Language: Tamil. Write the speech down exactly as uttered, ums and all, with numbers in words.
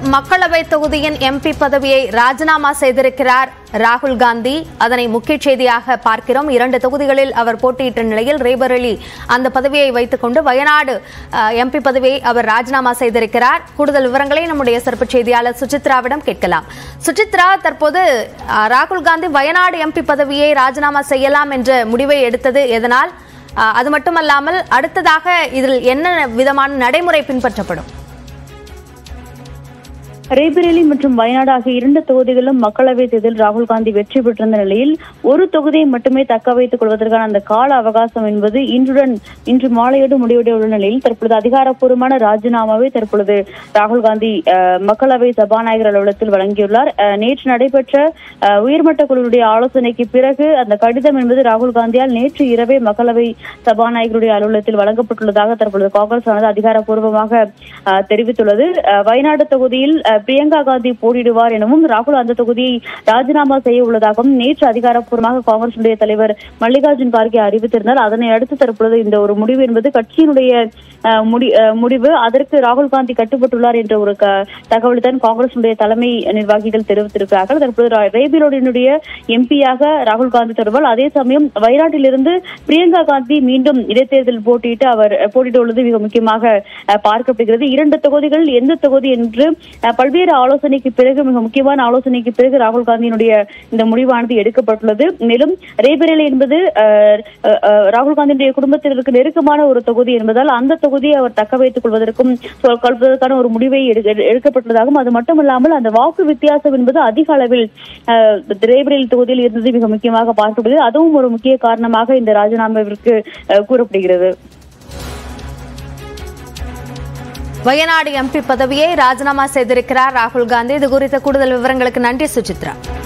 மக்களவை தொகுதியின் எம்பி பதவியை ராஜினாமா செய்திருக்கிறார் ராகுல் காந்தி. அதனை முக்கிய செய்தியாக பார்க்கிறோம். இரண்டு தொகுதிகளில் அவர் போட்டியிட்ட நிலையில் ரேபரேலி அந்த பதவியை வைத்துக் கொண்டு வயநாடு எம்பி பதவியை அவர் ராஜினாமா செய்திருக்கிறார். கூடுதல் விவரங்களை நம்முடைய சிறப்பு செய்தியாளர் சுசித்ராவிடம் கேட்கலாம். சுசித்ரா, தற்போது ராகுல் காந்தி வயநாடு எம்பி பதவியை ராஜினாமா செய்யலாம் என்ற முடிவை எடுத்தது எதனால்? அது மட்டுமல்லாமல் அடுத்ததாக இதில் என்ன விதமான நடைமுறை பின்பற்றப்படும்? ரேபரேலி மற்றும் வயநாடு ஆகிய இரண்டு தொகுதிகளிலும் மக்களவை தேர்தலில் ராகுல் காந்தி வெற்றி பெற்றிருந்த நிலையில் ஒரு தொகுதியை மட்டுமே தக்க வைத்துக் கொள்வதற்கான அந்த கால அவகாசம் என்பது இன்றுடன் இன்று மாலையோடு முடிவடைய உள்ள நிலையில் தற்பொழுது அதிகாரப்பூர்வமான ராஜினாமாவை தற்பொழுது ராகுல் காந்தி மக்களவை சபாநாயகர் அலுவலகத்தில் வழங்கியுள்ளார். நேற்று நடைபெற்ற உயர்மட்ட குழுவுடைய ஆலோசனைக்கு பிறகு அந்த கடிதம் என்பது ராகுல் காந்தியால் நேற்று இரவே மக்களவை சபாநாயகருடைய அலுவலகத்தில் வழங்கப்பட்டுள்ளதாக தற்பொழுது காங்கிரஸ் ஆனது அதிகாரப்பூர்வமாக தெரிவித்துள்ளது. வயநாடு தொகுதியில் பிரியங்கா காந்தி போட்டியிடுவார் எனவும் ராகுல் அந்த தொகுதியை ராஜினாமா செய்ய உள்ளதாகவும் நேற்று அதிகாரப்பூர்வமாக காங்கிரசுடைய தலைவர் மல்லிகார்ஜுன் கார்கே அறிவித்திருந்தார். அதனை அடுத்து தற்பொழுது இந்த ஒரு முடிவு என்பது கட்சியினுடைய முடிவு, அதற்கு ராகுல் காந்தி கட்டுப்பட்டுள்ளார் என்ற ஒரு தகவல் தான் காங்கிரசுடைய தலைமை நிர்வாகிகள் தெரிவித்திருக்கிறார்கள். தற்போது ரேபரேலியினுடைய எம்பியாக ராகுல் காந்தி தொடர்பால், அதே சமயம் வயநாட்டிலிருந்து பிரியங்கா காந்தி மீண்டும் இடைத்தேர்தல் போட்டியிட்டு அவர் போட்டியிட உள்ளது மிக முக்கியமாக பார்க்கப்படுகிறது. இரண்டு தொகுதிகள் எந்த தொகுதி என்று பல்வேறு ஆலோசனைக்கு பிறகு மிக முக்கியமான ஆலோசனைக்கு பிறகு ராகுல் காந்தியினுடைய இந்த முடிவானது எடுக்கப்பட்டுள்ளது. மேலும் ரேபரேலி என்பது ராகுல் காந்தியுடைய குடும்பத்தினருக்கு நெருக்கமான ஒரு தொகுதி என்பதால் அந்த தொகுதியை அவர் தக்க வைத்துக் கொள்வதற்கும் கொள்வதற்கான ஒரு முடிவை எடுக்கப்பட்டுள்ளதாகவும், அது மட்டுமல்லாமல் அந்த வாக்கு வித்தியாசம் என்பது அதிக அளவில் ரேபரேலி தொகுதியில் இருந்தது மிக முக்கியமாக பார்க்கப்படுகிறது. அதுவும் ஒரு முக்கிய காரணமாக இந்த ராஜினாமாவிற்கு கூறப்படுகிறது. வயநாடு எம்பி பதவியை ராஜினாமா செய்திருக்கிறார் ராகுல் காந்தி. இது குறித்த கூடுதல் விவரங்களுக்கு நன்றி சுசித்ரா.